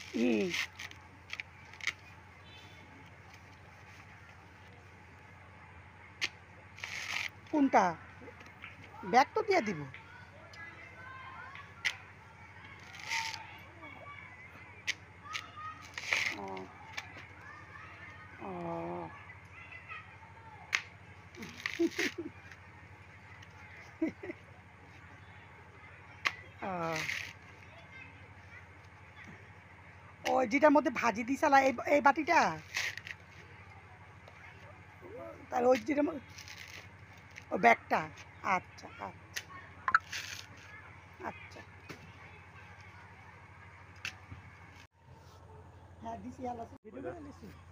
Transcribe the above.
হুম। কোনটা? ব্যাগ তো দিয়ে দিব। ও ও ওই যেটার মধ্যে ভাজি দিছালা এই বাটিটা, তার ওই যেটা ওই ব্যাগটা। আচ্ছা আচ্ছা আচ্ছা। হ্যাঁ দিছি, ভিডিও করে দিছি।